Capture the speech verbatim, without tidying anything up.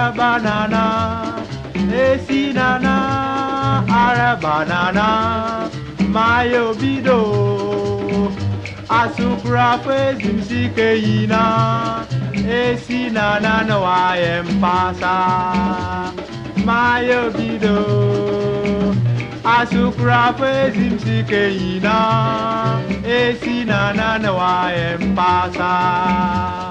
ara banana, Essie Nana, ara banana, mayo bido, asukra fezim sikeina, Essie Nana no I am pasa, mayo bido, asukra fezim sikeina, Essie Nana no I am pasa.